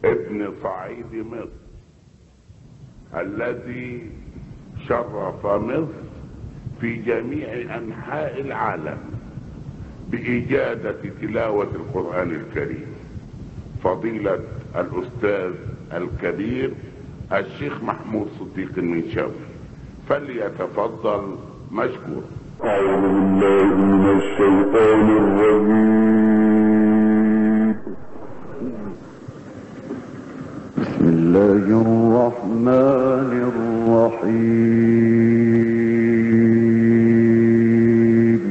ابن صعيد مصر الذي شرف مصر في جميع انحاء العالم بإجادة تلاوة القرآن الكريم، فضيلة الأستاذ الكبير الشيخ محمود صديق المنشاوي، فليتفضل مشكور. أعوذ بالله من الشيطان الرجيم. بسم الله الرحمن الرحيم.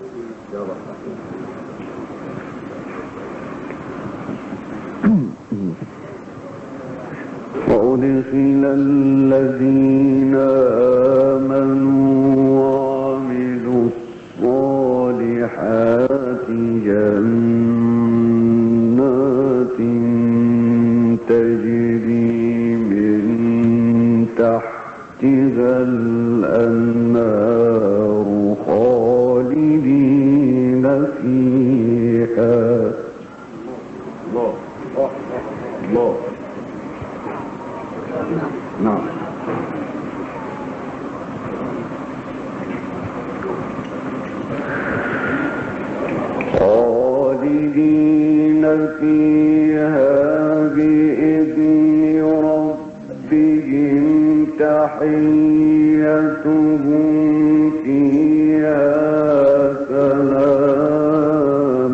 وأدخل الذين آمنوا وعملوا الصالحات جنات تجري من تحتها الأنهار خالدين فيها. الله الله. نعم. خالدين فيها بإذن ربهم تحيتهم فيها سلام.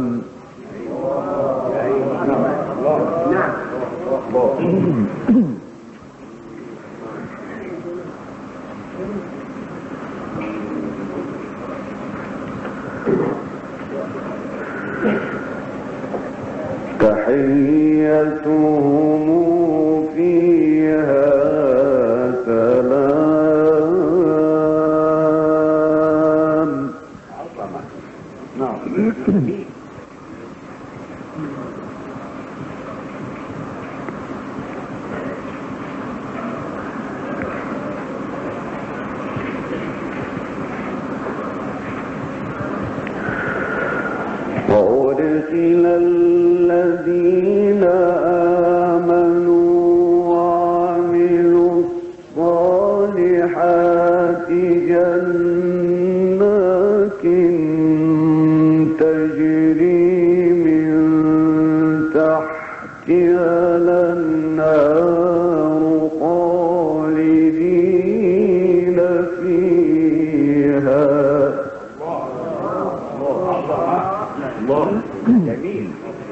تحيتهم فيها سلام. نعم. وأدخل الذين آمنوا وعملوا الصالحات جنات تجري من تحتها الأنهار خالدين فيها. الله جميل.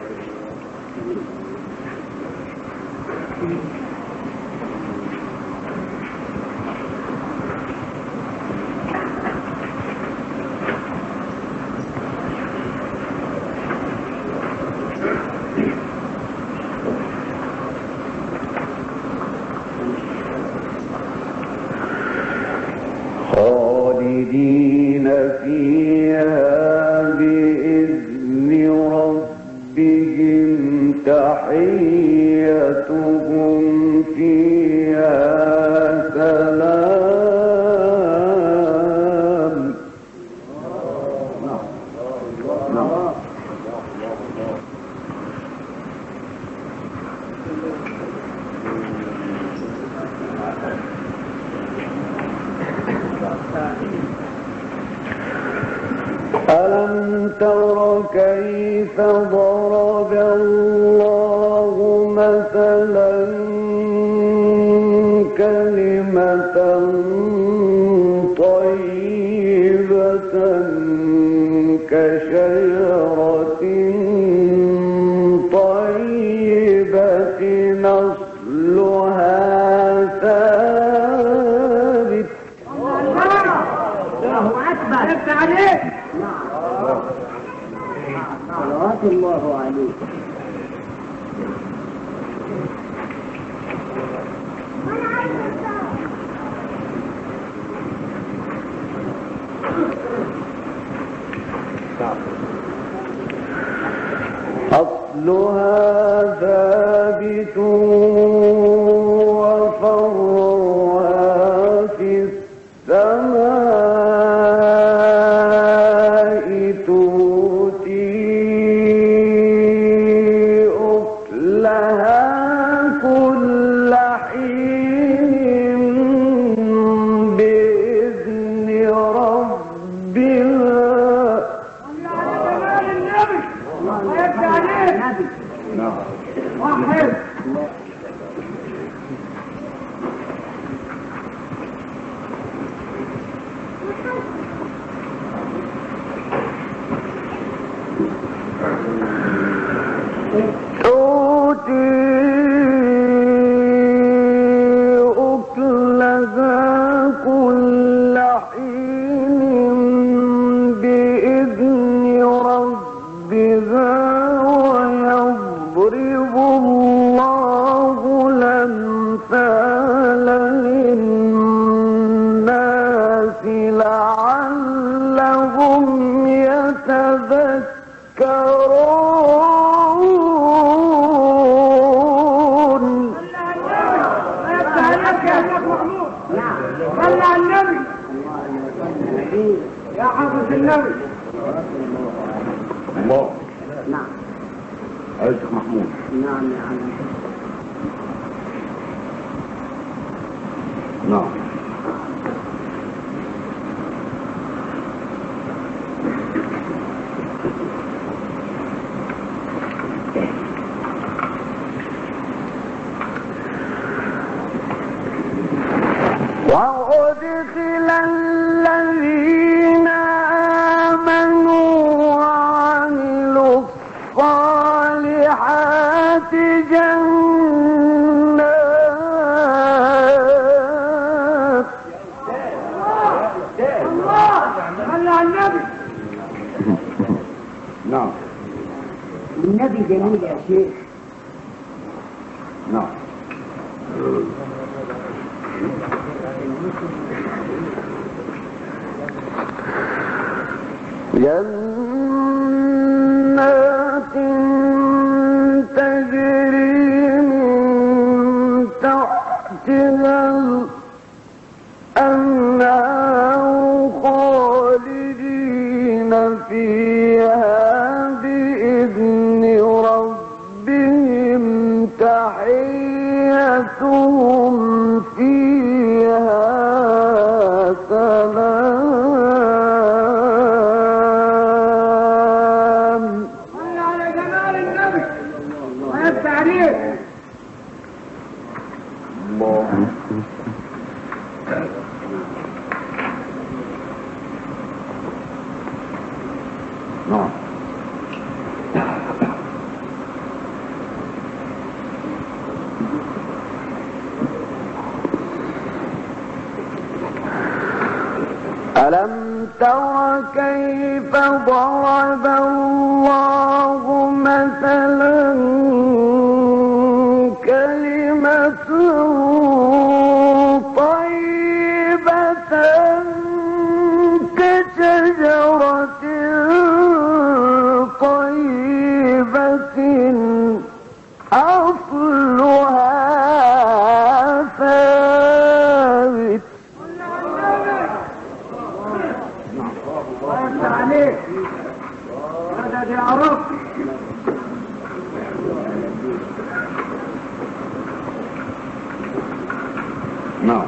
خالدين فيها بإذن ربهم تحيتهم فيها سلام. ألم تر كيف ضرب الله مثلا كلمة طيبة كشجرة طيبة أصلها ثابت. الله أكبر. افتح عليك. صلوات الله عليك. أصلها ثابت وفرعها في السماء تؤتي أكلها واحد. يا حافظ النبي. الله. نعم. عايزك محمود. نعم يا عم. نعم. وأدخل الذين آمنوا وعملوا الصالحات جنات. الله صلى على النبي. نعم. النبي جميل يا شيخ. نعم. جنات تجري من تحتها الأنهار خالدين فيها بإذن ربهم تحيتهم فيها سلام. صلى على جمال النبي ويفتح عليك. الله. نعم. ألم تر كيف ضرب الله مثلا كلمة طيبة كشجرة طيبة أصلها ثابت. ويفتح عليك. هذا يعرف. نعم.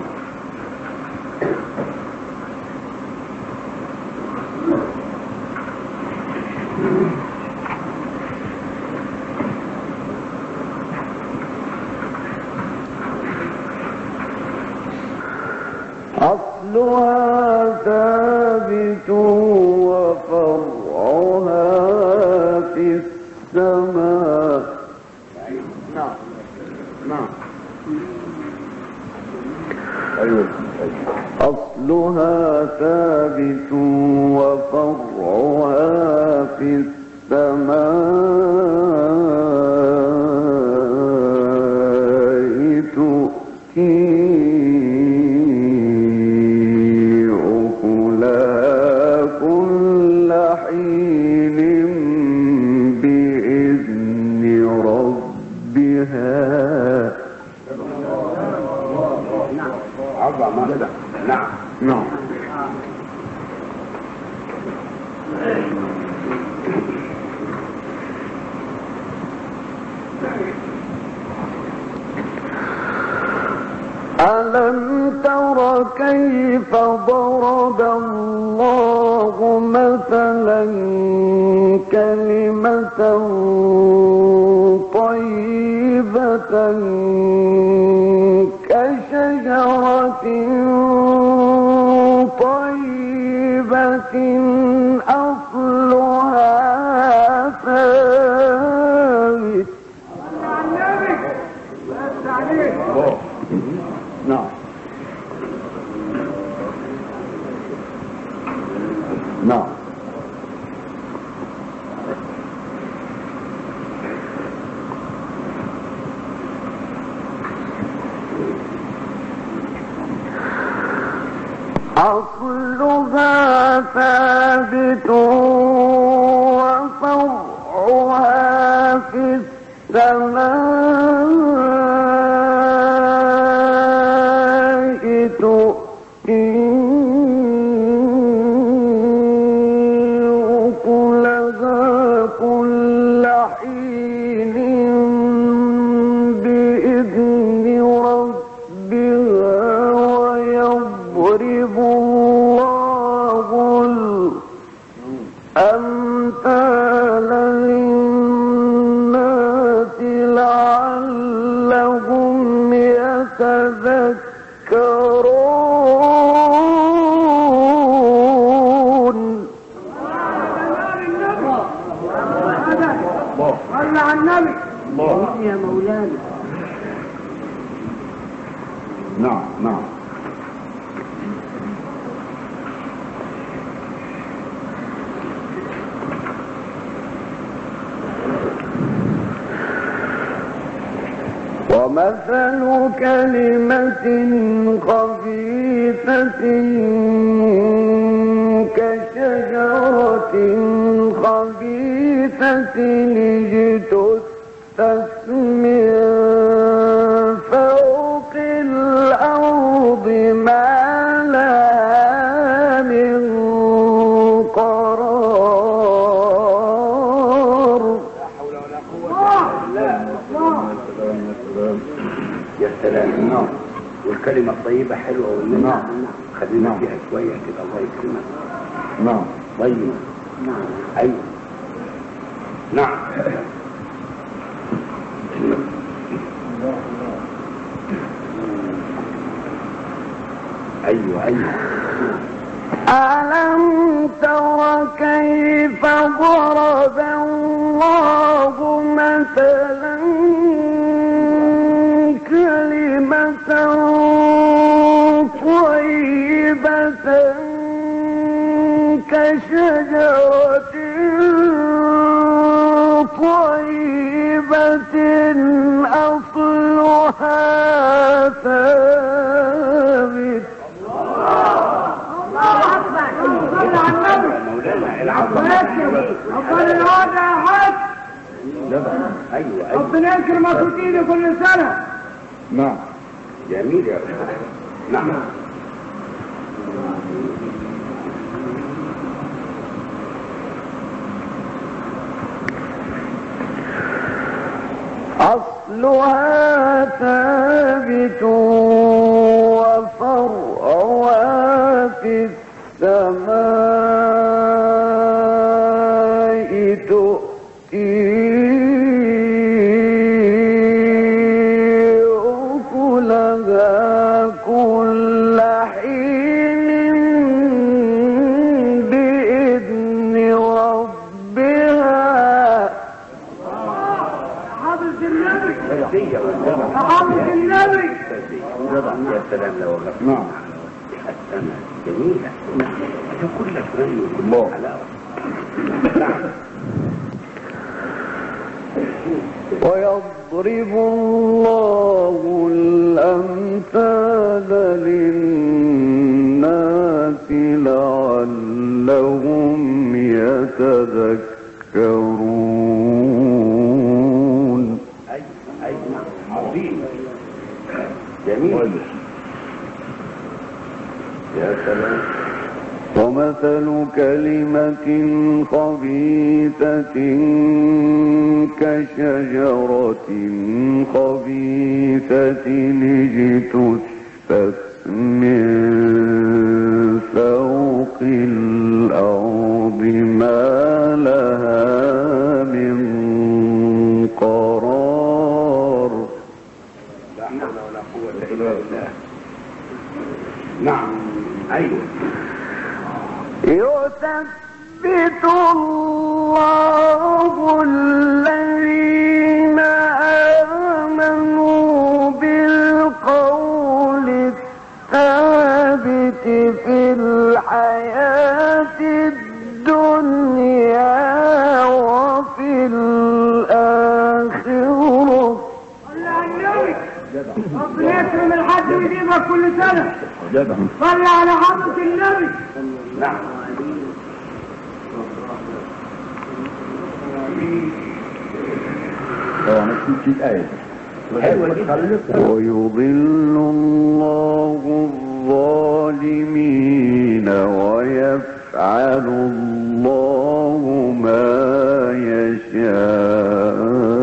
أصلها ثابت وفرعها في السماء. نعم. نعم. أيوة. أصلها ثابت وفرعها في السماء تؤتي نعم. نعم. ألم تر كيف ضرب الله مثلا كلمة طيبة كشجرة طيبة أصلها ثابت. نعم نعم أصلها ثابت وفرعها في السماء تؤتي أكلها كل حين بإذن ربها ويضرب الله الأمثال للناس لعلهم يتذكرون. صل على النبي. الله يا مولانا. نعم نعم ومثل كلمة خبيثة كشجرة خبيثة اجتثت من فوق الأرض ما لها من قرار. يا سلام. نعم. والكلمة الطيبة حلوة والنبي خلينا فيها شوية كده الله يكرمك. نعم طيب. نعم. أيوة. نعم. أيوة أيوة. ألم تر كيف ضرب الله مثلا كلمة طيبة كشجرة طيبة أصلها ثابت. الله أكبر. صل على النبي. مولانا العب. ربنا الوضع يا حاج. أيوة أيوة. ربنا يكرمك وتيجي كل سنة. نعم جميل يا أستاذ. نعم. أصلها ثابت وفرعها في السماء تؤتي أكلها كل حين بإذن ربها. حافظ النبي. فردية والله. حافظ النبي. يا سلام لو غفلت. نعم السماء جميلة. ده كل فن وكل حلاوة. نعم. ويضرب الله الأمثال للناس لعلهم يتذكرون. أي عظيم. جميل. يا سلام. ومثل كلمة خبيثة كشجرة خبيثة اجتثت من فوق الأرض ما لها من قرار. قوة إلا بالله. نعم. أيوه. يثبت الله الذين آمنوا بالقول الثابت في الحياة الدنيا وفي الآخرة. صلى على النبي. ربنا يكرم الحج ويجيبك كل سنة. صلى على حضرة النبي. نعم. ويضل الله الظالمين ويفعل الله ما يشاء.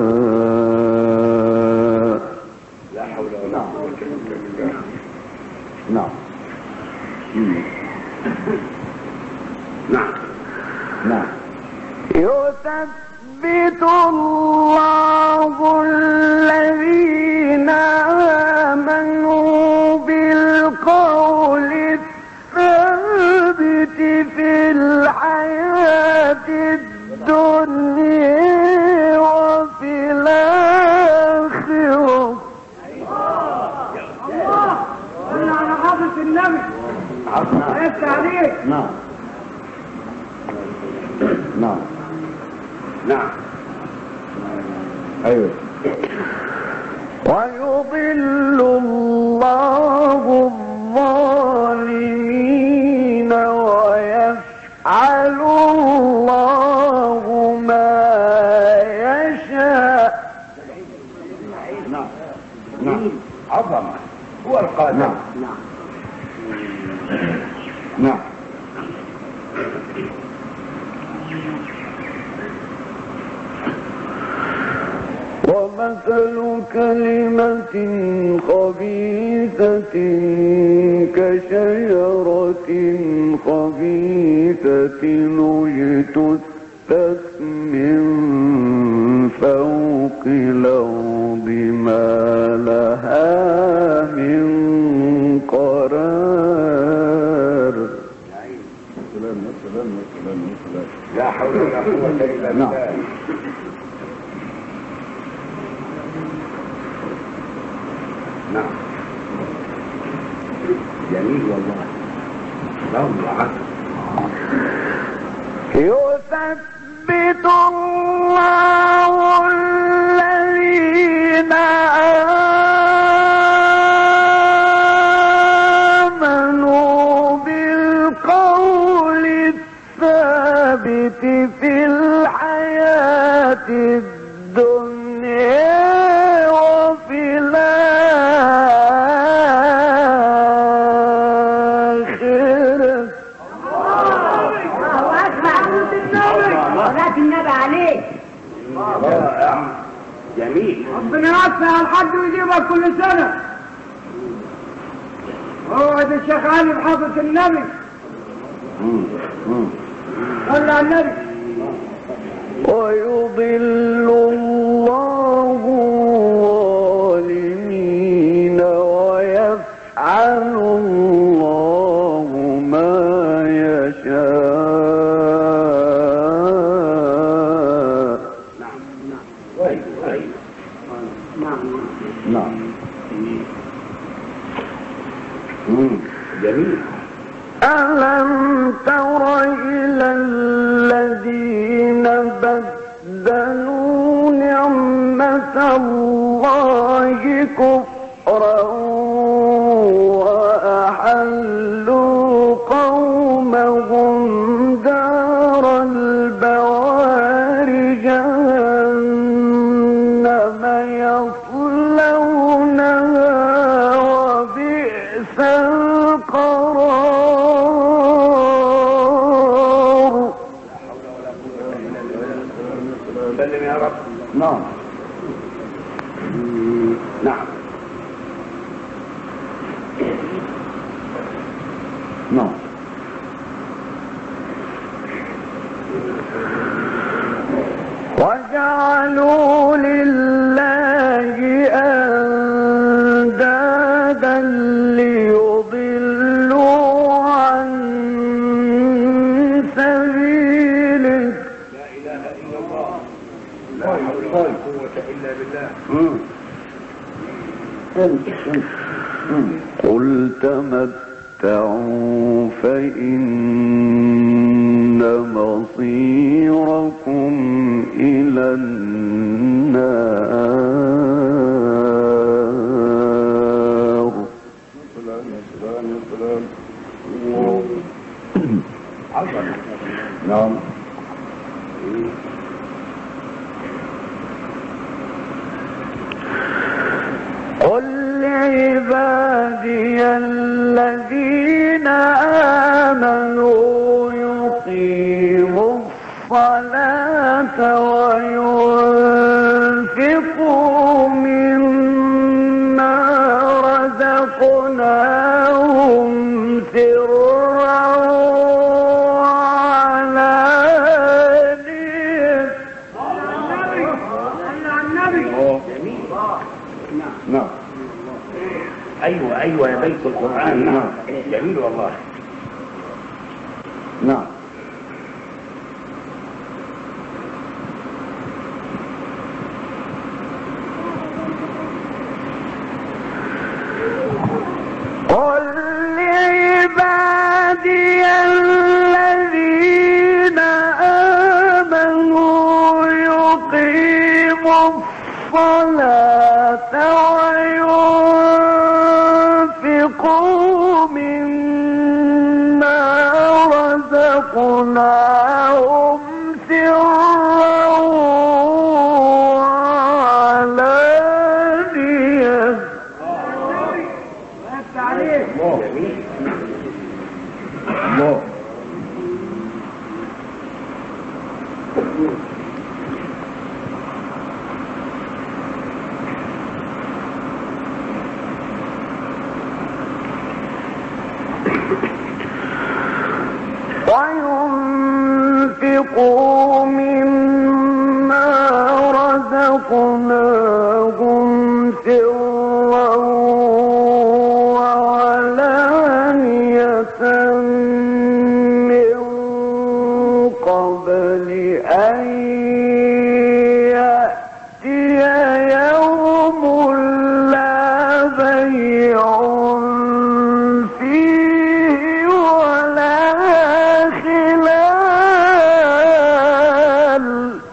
لا حول ولا قوة إلا بالله. نعم. نعم. نعم. يثبت الله الذين آمنوا بالقول الثابت في الحياة الدنيا وفي الآخرة. الله. صلى على حضرة النبي. عرفت عليك. نعم. نعم. نعم. أيوه. ويضل الله الظالمين ويفعل الله ما يشاء. نعم. نعم. عظمة. هو القادر. نعم. نعم. ومثل كلمة خبيثة كشجرة خبيثة اجتثت من فوق الأرض ما لها من قرار. لا حول ولا قوة إلا نعم. بالله. نعم. جميل والله. روعة. يثبت الله الذين آمنوا بالقول الثابت في الحياة الدنيا وفي الآخرة. صلاة النبي عليك. رائع. جميل. ربنا يوسع الحج ويجيبك كل سنة. هو ده الشيخ علي بحضرة النبي. صلى على النبي. ويضل الله الظالمين ويفعل الله ما يشاء. نعم. نعم. أيوه. أيوه. نعم. نعم. جميل. ألم تر إلى الذين بدلوا نعمة الله كفرا وأحلوا قومهم دار البوار جهنم يصلونها وبئس القرار. سلم يا رب. نعم. نعم. قل تمتعوا فإن مصيركم إلى النار. نعم. قل لعبادي الذين آمنوا يقيموا الصلاة وينفقوا مما رزقناهم سرا وعلانية. نعم. ايوه يا بيت القرآن. نعم جميل والله. نعم. قل لعبادي الذين آمنوا يقيموا الصلاة وينفقوا مما رزقناهم سرا وعلانية. الله. وينفقوا مما رزقناهم سرا وعلانية من قبل أن يأتي يوم لا بيع فيه ولا خلال.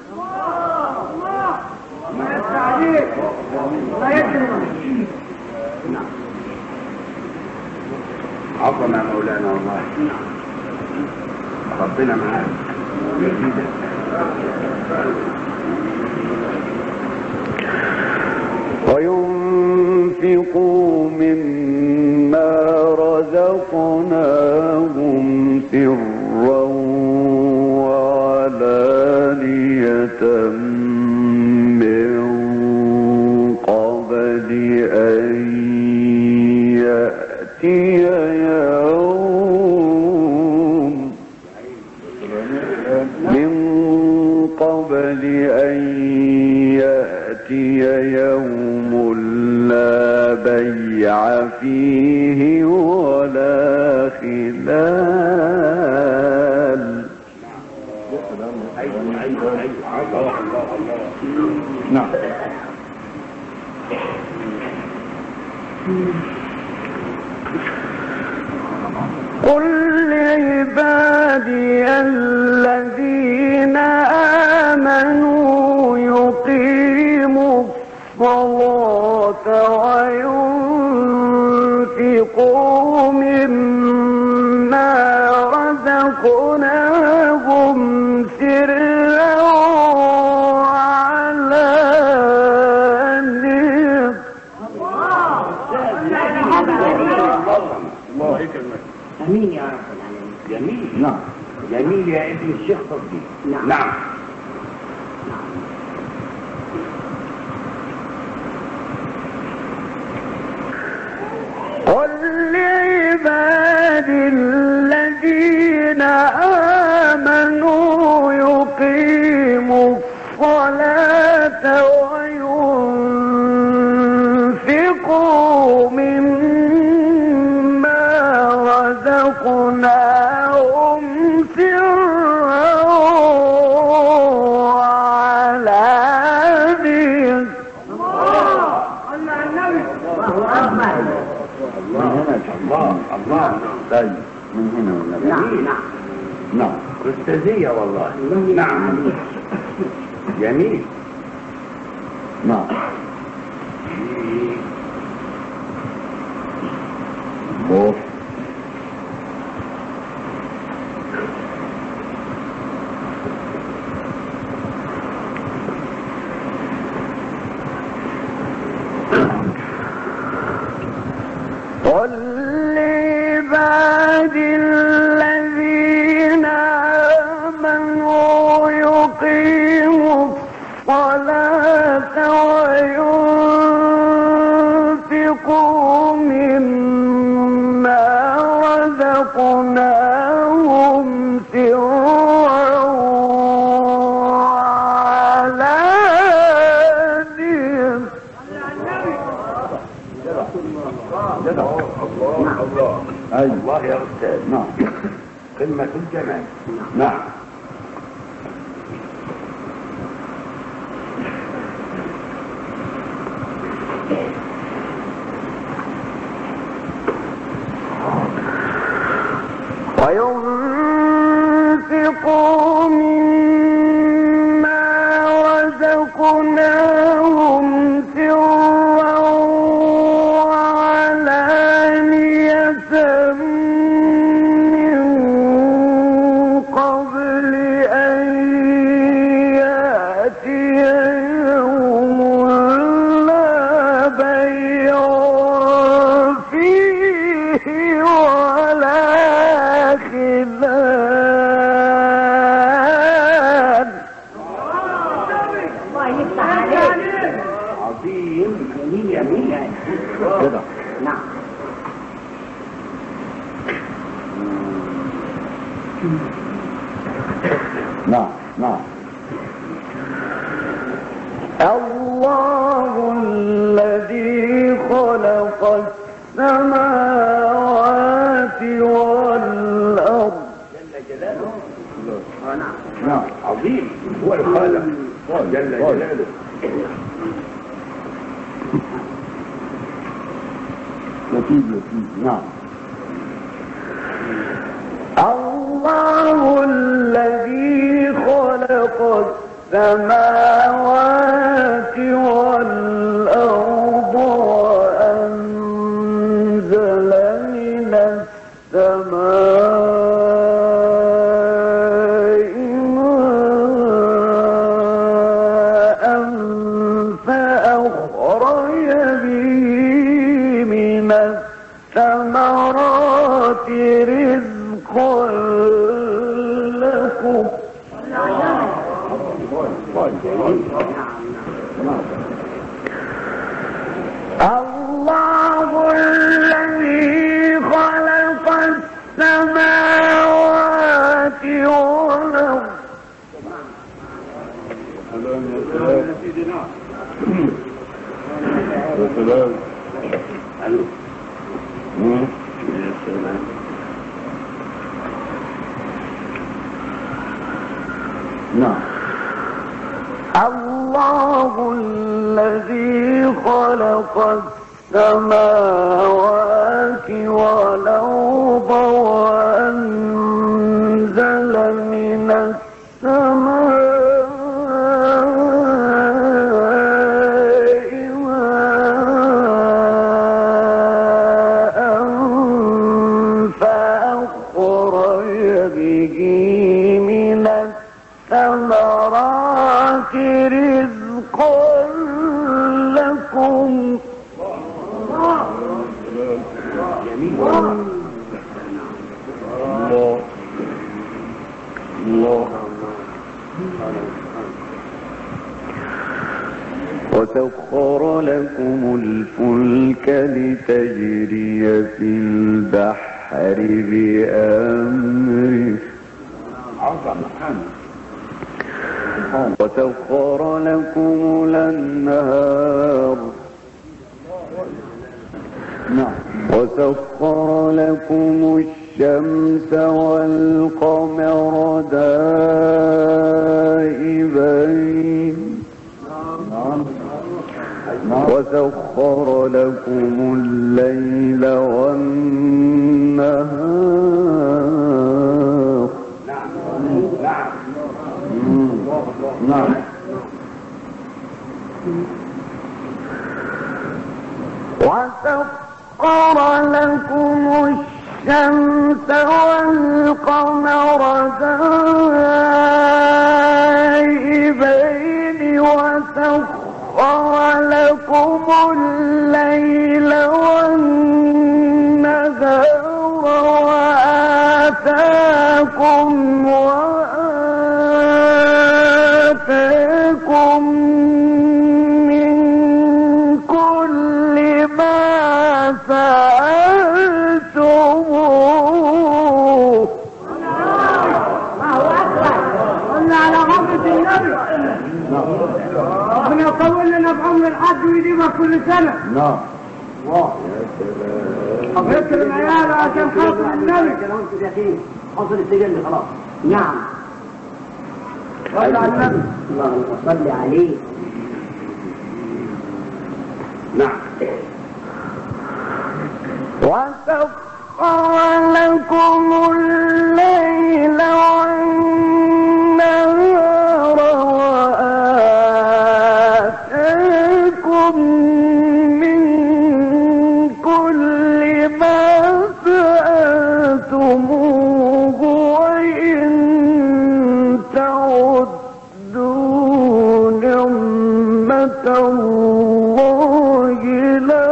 عظم يا مولانا والله. ربنا معاك. وينفقوا مما رزقناهم سرا وعلانية من قبل أن يأتي يوم لا بيع فيه ولا خلال. نعم. قل لعبادي الذين آمنوا يقيموا الصلاة وينفقوا مما رزقناهم سرا وعلانية. الله يكرمك. امين يا رب العالمين. جميل. نعم. جميل يا ابن الشيخ صديق. نعم. قل لعبادي الذين آمنوا يقيموا الصلاة وينفقوا مما رزقناهم سرا وعلانية. الله طيب من هنا ولا نعم نعم أستاذية والله نعم جميل نعم خوف قل لعبادي الذين آمنوا يقيموا الصلاة وينفقوا مما رزقناهم سرا وعلانية الله يا أستاذ نعم قمة الجمال نعم وينفقوا مما رزقناهم سرا وعلانية من قبل أن يأتي يوم لا بيع فيه ولا خلال. الله يفتح عليك. عظيم مية مية كده نعم نعم نعم الله الذي خلق السماوات والأرض جل جلاله نعم عظيم هو الخالق جل جلاله لطيف نعم الله الذي خلق السماوات والأرض وأنزل من السماء ماء فأخرج به من الثمرات رزقا لكم. الله الذي خلق السماوات والأرض يا سلام ألو يا سلام نعم الله الذي خلق السماوات والأرض وأنزل من السماء ماء فأخرج به من الثمرات رزقا لكم. الله الله وسخر لكم الفلك لتجري في البحر بأمره وسخر لكم الأنهار نعم وسخر لكم الشمس والقمر دائبين وسخر لكم الليل والنهار. نعم. وسخر لكم الشمس والقمر دائبين وسخر لكم الليل والنهار وآتاكم من كل ما سألتموه. الله أكبر. قلنا على غفلة النبي. ربنا يطول لنا بعمر الحج ويجيبها كل سنة. نعم. يكرم عياله عشان خاطر النبي. حصل السجن خلاص. نعم. صلى على النبي. اللهم صل عليه. نعم. وسخر لكم الليل والنهار وآتاكم من كل ما سألتموه وإن تعدوا نعمة الله لا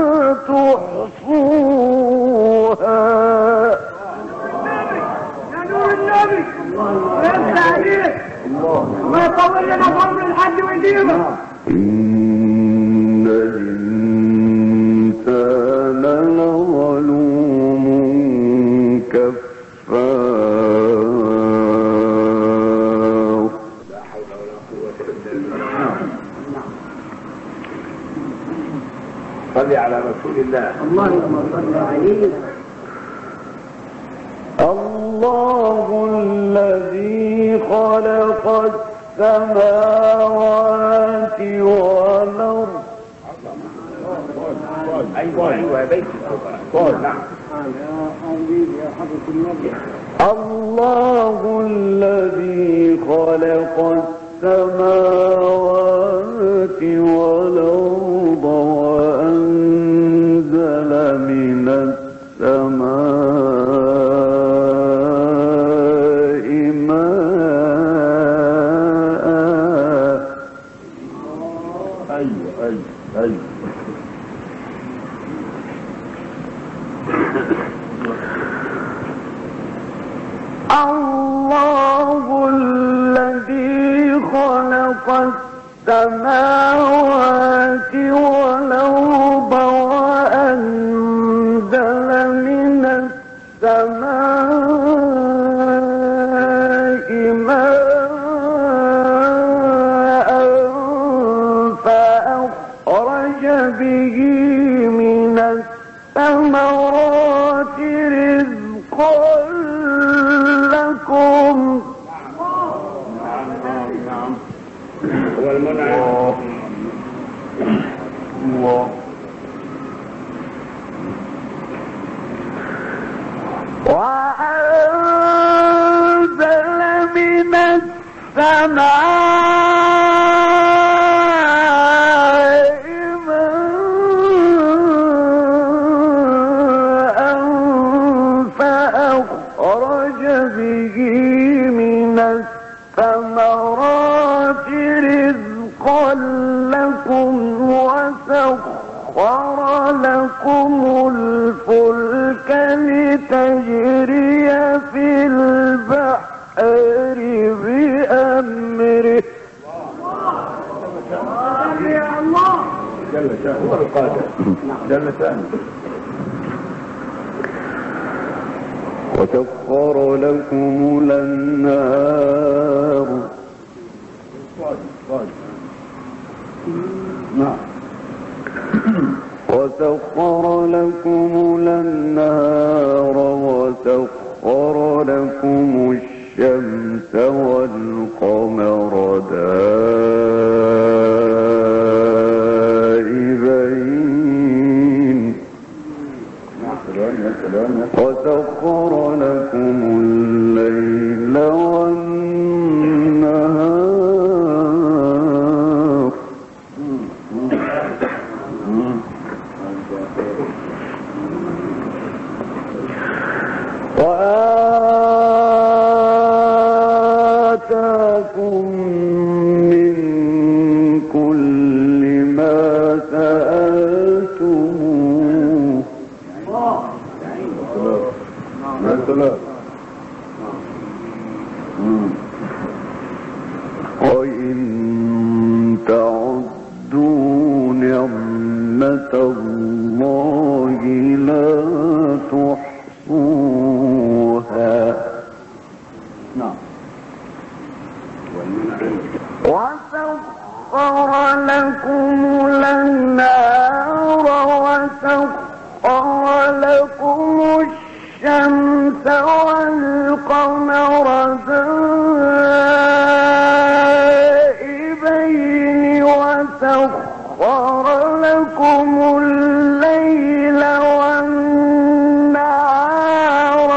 تحصوها. يا نور النبي. ويفتح عليك. ما يطول لنا بعمر الحج ويجيبها. إن الإنسان لظلوم كفار. لا حول ولا قوة إلا بالله. صل على رسول الله. اللهم صل عليه. الله الذي خلق السماوات والأرض. أيوة يا بيت. نعم. الله الذي خلق السماوات والأرض وأنزل من السماء ماء. أيوة. الله الذي خلق السماوات والأرض وأنزل من السماء ماء فأخرج به من الثمرات رزقا لكم. هو المنعم. الله. وأنزل من السماء ماء فأخرج به من الثمرات رزقا لكم وسخر لكم الفلك لتجري في البحر بأمره. يا الله. جل شأنه. هو القادر. جل شأنه. وسخر لكم الأنهار. نعم. وسخر لكم الأنهار وسخر لكم الشمس والقمر دائبين وسخر لكم الليل والنهار وآتاكم من كل ما سألتموه وإن تعدوا نعمة الله لا تحصوها وسخر لكم الأنهار وسخر لكم الشمس والقمر دائبين وسخر لكم الليل والنهار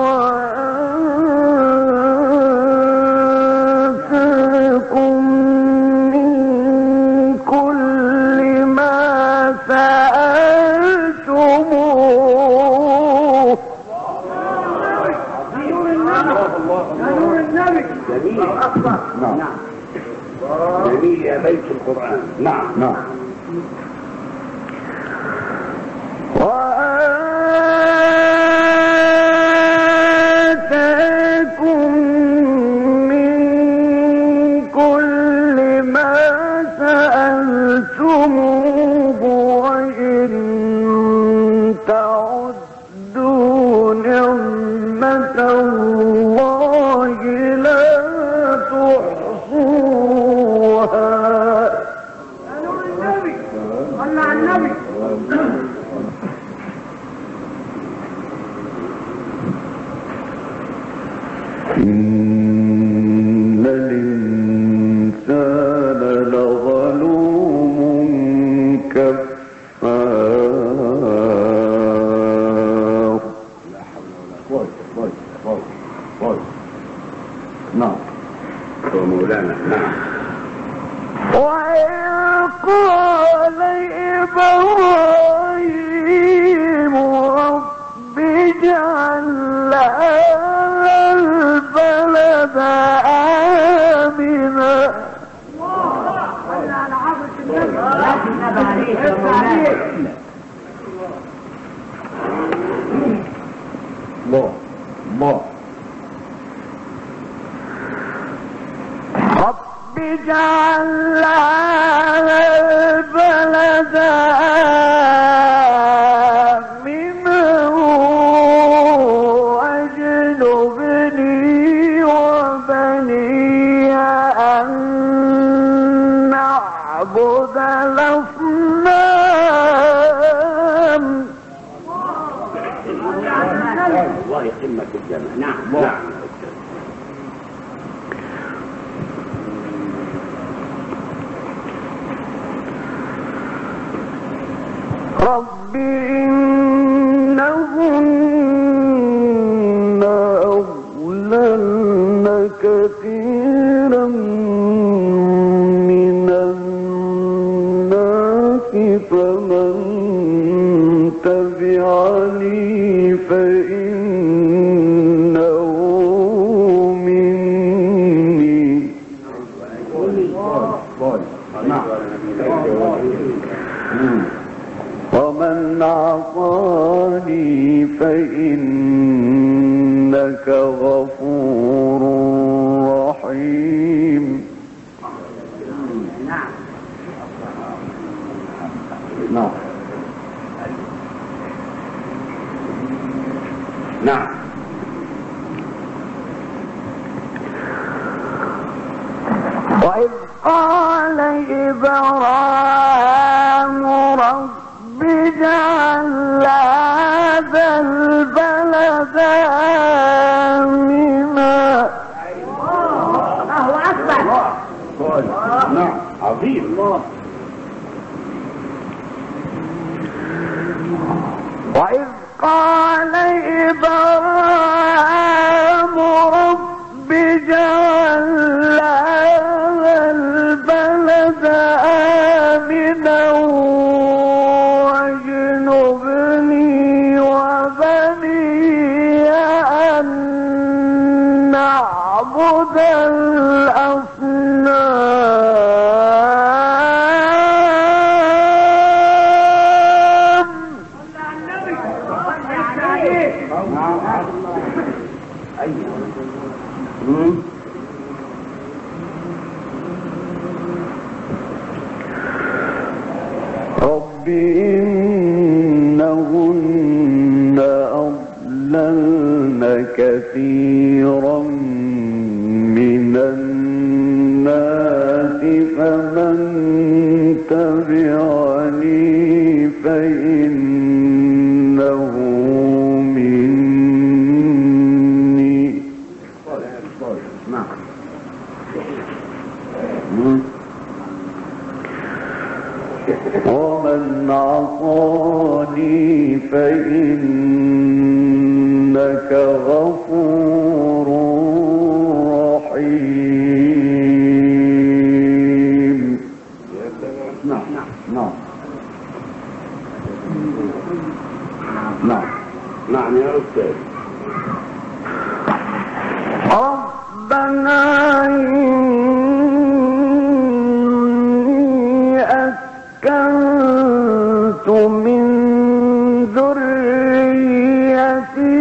وآتاكم من كل ما سألتموه جميل أكبر. نعم جميل يا بيت القرآن. نعم وآتاكم من كل ما سألتموه وإن تعدوا نعمة الله لا تحصوها صلى على النبي. إن الإنسان لظلوم كفار نعم مولانا. نعم وإذ قال إبراهيم رب اجعل هذا البلد آمنا صلى على حضرة النبي. الله رب اجعل هذا البلد آمنا واجنبني وبني أن نعبد الأصنام. والله قمة الجنة. نعم رب إنهن أضللن كثيرا من الناس فمن تبعني فإنه مني ومن عصاني فإنك غفور رحيم. نعم وإذ قال إبراهيم رب اجعل هذا البلد آمنا. الله أكبر. نعم عظيم. وإذ قال إبراهيم رب إنهن أضللن كثيرا من الناس فمن تبعني فإنه مني. ومن عصاني فإنك غفور رحيم. نعم نعم نعم نعم يا أستاذ. ربنا إني أسكنت من ذريتي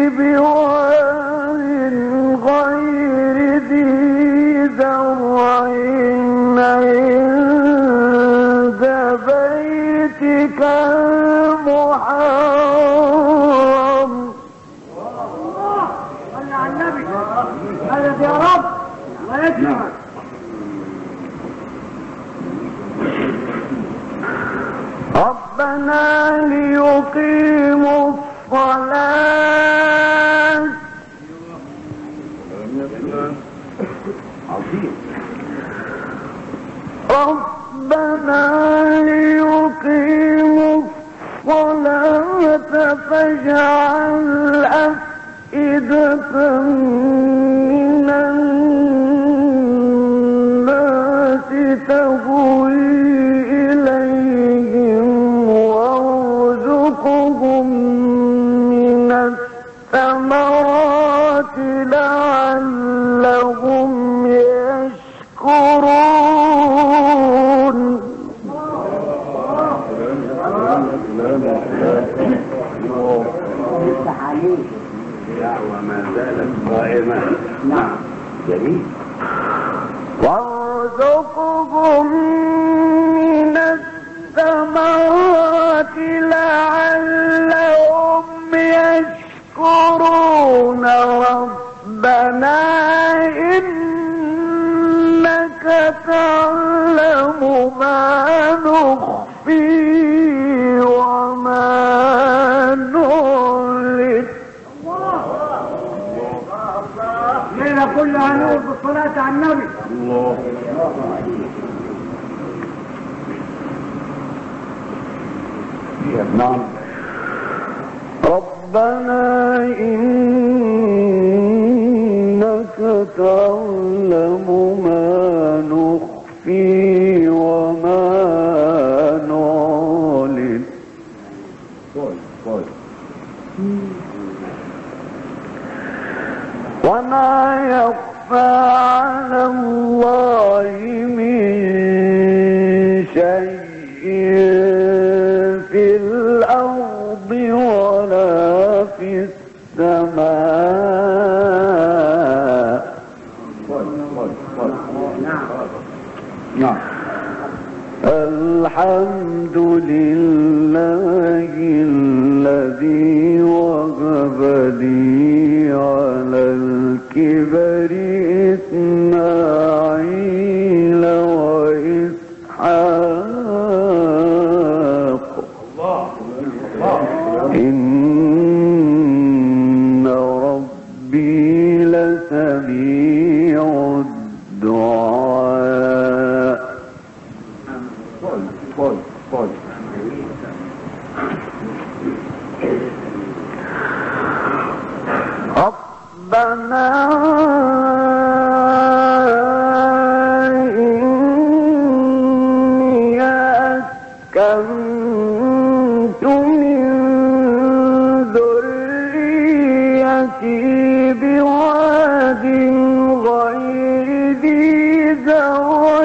بواد غير ذي زرع عند بيتك المحرم. صلى على النبي. هذا يا رب الله يكرمك. ربنا ليقيموا الصلاة. ربنا ليقيموا الصلاة فاجعل أفئدة من الناس تهوي إليهم وارزقهم من الثمرات لعلهم يشكرون. وما زالت قائمة. نعم جميل. وارزقهم من الثمرات لعلهم يشكرون. ربنا إنك تعلم ما نخفي وما نعلن. ليلة كلها نور بالصلاة على النبي. نعم. ربنا إنك تعلم ما نخفي وما نعلن. وما يخفى على الله من شيء في الأرض ولا في السماء. نعم. الحمد لله الذي وهب لي على الكبر إسماعيل وإسحاق. إن ربي لسميع الدعاء. ربنا إني أسكنت من ذريتي بواد غير ذي زرع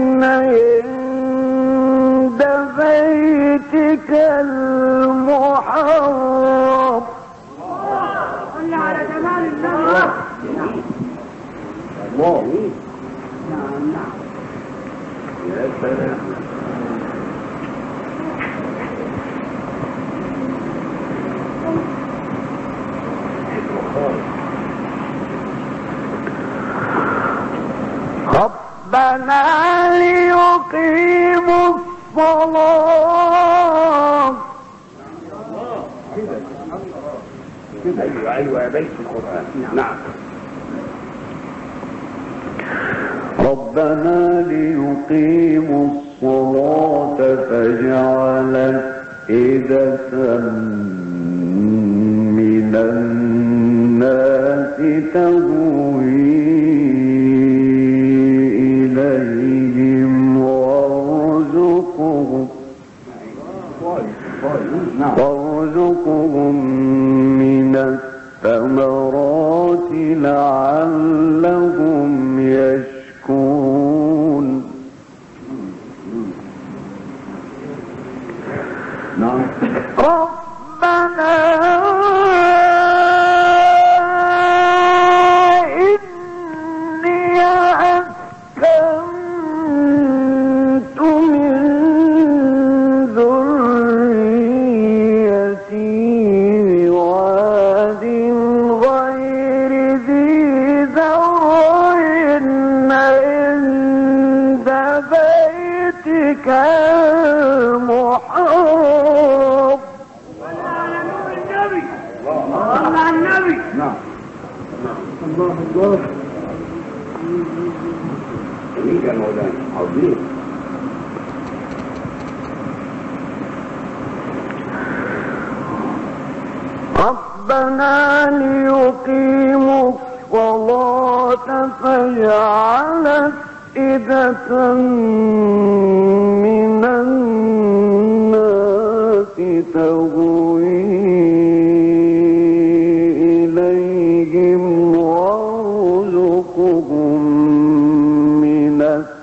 عند بيتك المحرم. صل على جمال الله. الله. نعم نعم. يا سلام. ربنا ليقيموا الصلاة. ايوه يا بيت القرآن. نعم. ربنا ليقيموا الصلاة فاجعل أفئدة من الناس تهوي إليهم وارزقهم من الثمرات لعلهم يشكرون. نعم. ربنا إني أسكنت من ذريتي بواد غير ذي زرع عند بيتك المحرم. صلى على النبي. نعم. الله الله. جميل يا مولانا. عظيم. ربنا ليقيموا الصلاة فاجعل أفئدة من الناس تهوي إليهم وارزقهم من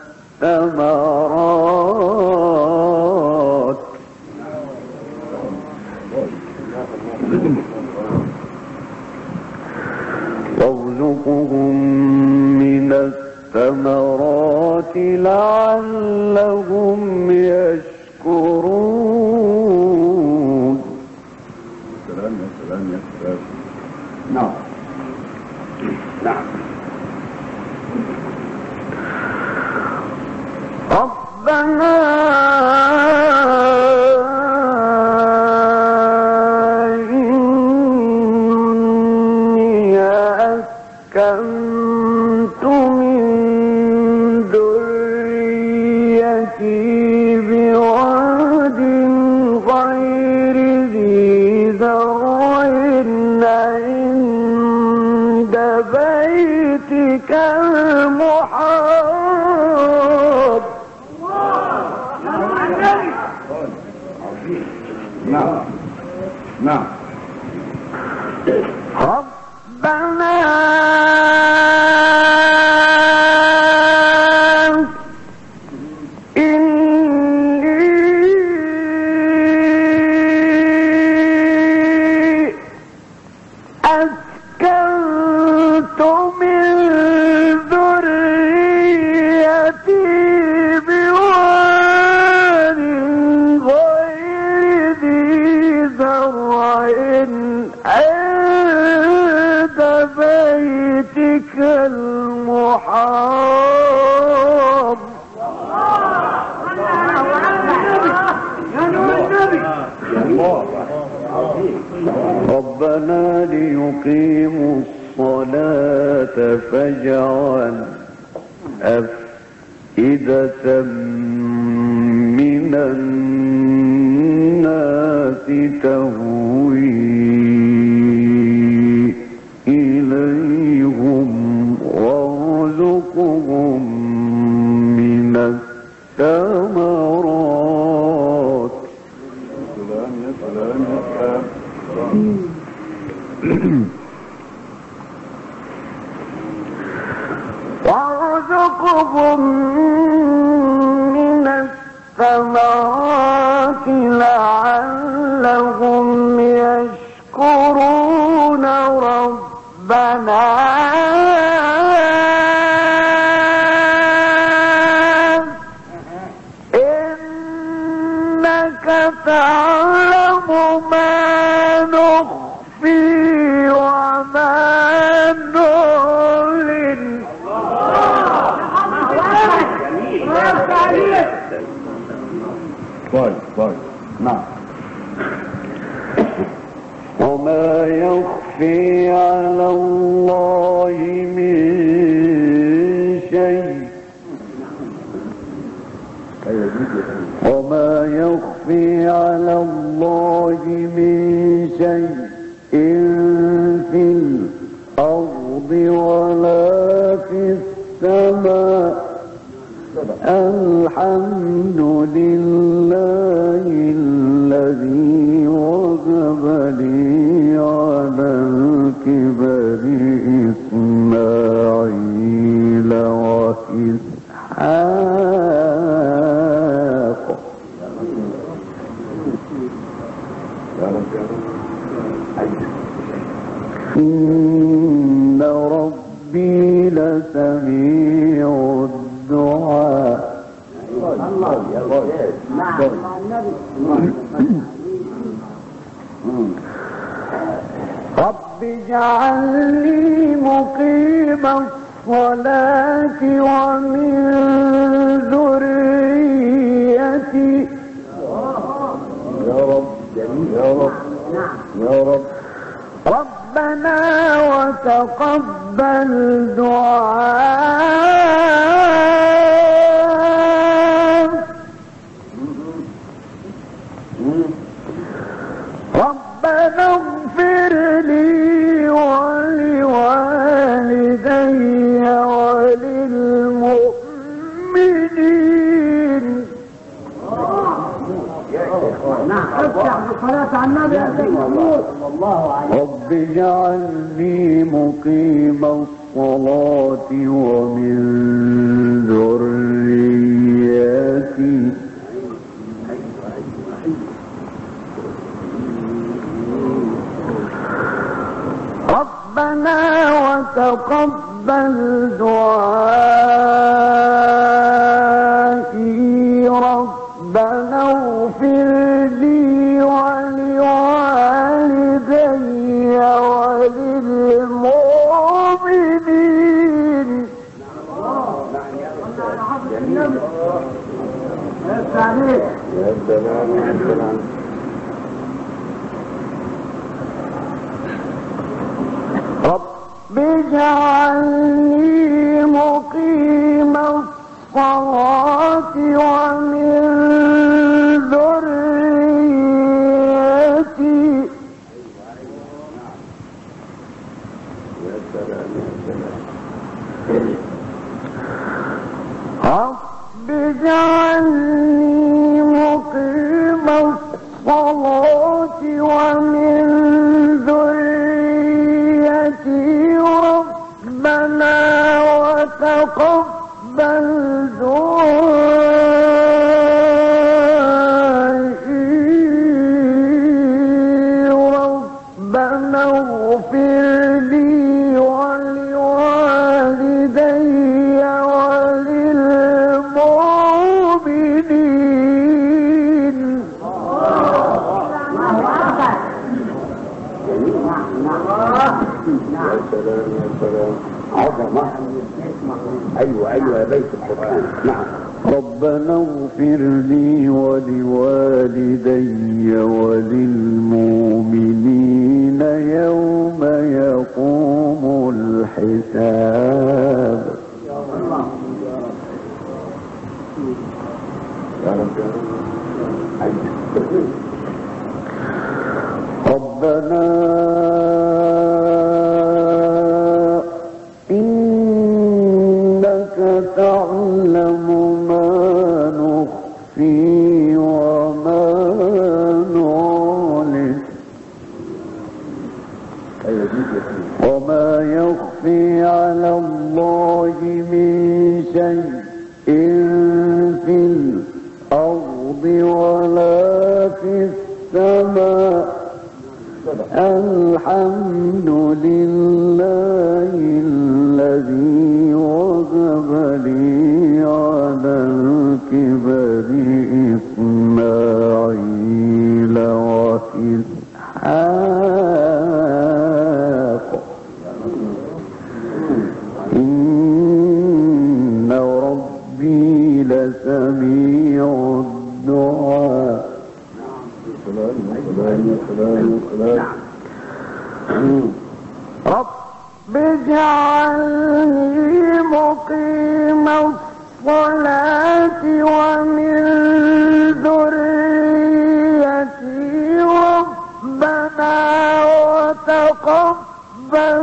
الثمرات لعلهم يشكرون. سلام يا سلام يا سلام. نعم. نعم. ربنا إني أسكنت من ذريتي بواد غير ذي زرع عند بيتك المحرم. نعم. نعم. ربنا إني أسكنت من ذريتي بواد غير ذي زرع عند بيتك المحرم. ربنا ليقيموا الصلاة فاجعل أفئدة من الناس تهوي إليهم وارزقهم من الثمرات. سلام يا سلام يا سلام. وارزقهم من الثمرات لعلهم يشكرون. ربنا وما يخفي على الله من شيء وما يخفي على الله من شيء في الأرض ولا في السماء الحمد لله الذي وهب لي على الكبر إسماعيل وإسحاق إن ربي لسميع الدعاء. رب اجعلني مقيم الصلاة ومن ذريتي. يا رب يا رب يا رب. ربنا وتقبل دعاء. ربنا اغفر لي ولوالدي وللمؤمنين. افتح بالصلاة على النبي يا سيدي. رب اجعلني مقيم الصلاة ومن ذريتي. ربنا وتقبل دعائي. ربنا اغفر لي ولوالدي وللمؤمنين. يا سلام يا سلام. رب اجعلني مقيم الصلاة ومن ذريتي. يا سلام يا سلام. رب اجعلني مقيم الصلاة ومن ذريتي. ربنا وتقبل دعائي. ربنا اغفر لي ولوالدي وللمؤمنين. يا سلام يا سلام. عظمة. ايوه ايوه يا بيت القرآن. نعم. ربنا اغفر لي ولوالدي وللمؤمنين يوم يقوم الحساب. يا رب يا رب. ربنا إنك تعلم ما نخفي وما نعلن وما يخفي على الله من شيء في الأرض ولا في السماء الحمد لله الذي وهب لي على الكبر إسماعيل وإسحاق إن ربي لسميع الدعاء. رب اجعلني مقيم الصلاة ومن ذريتي ربنا وتقبل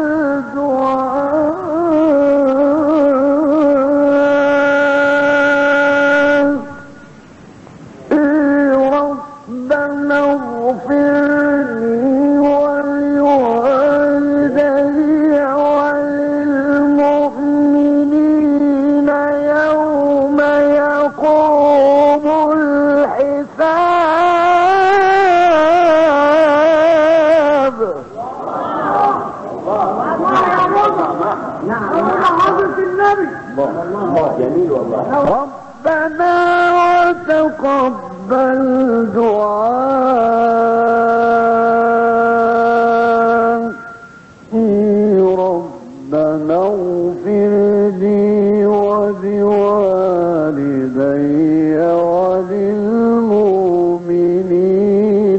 دعاء ربنا اغفر لي ولوالدي وللمؤمنين يوم يقوم الحساب. حضرة النبي جميل والله. ربنا وتقبل دعائي ربنا اغفر لي ولوالدي وللمؤمنين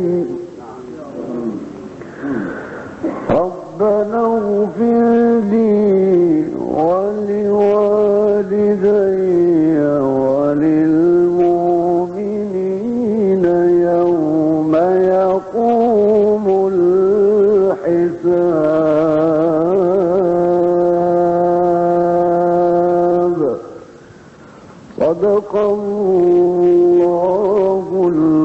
ربنا اغفر لي ولوالدي وللمؤمنين يوم يقوم الحساب. صدق الله